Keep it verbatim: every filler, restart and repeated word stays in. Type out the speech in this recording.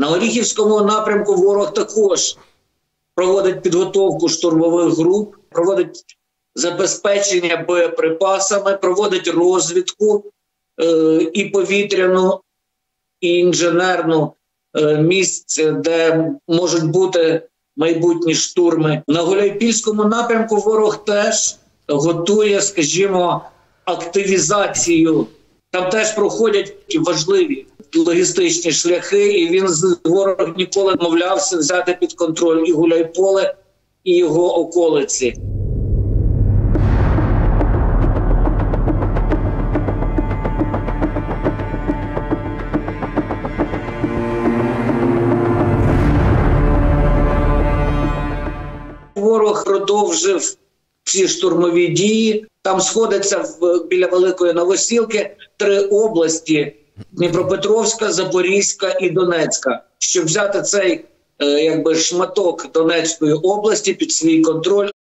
На Оріхівському напрямку ворог також проводить підготовку штурмових груп, проводить забезпечення боєприпасами, проводить розвідку е, і повітряну, і інженерну е, місць, де можуть бути майбутні штурми. На Гуляйпільському напрямку ворог теж готує, скажімо, активізацію. Там теж проходять важливі логістичні шляхи, і він ворог ніколи не мовлявся взяти під контроль і Гуляйполе, і його околиці. Ворог продовжив всі штурмові дії. Там сходяться в, біля Великої Новосілки три області – Дніпропетровська, Запорізька і Донецька. Щоб взяти цей е, якби, шматок Донецької області під свій контроль,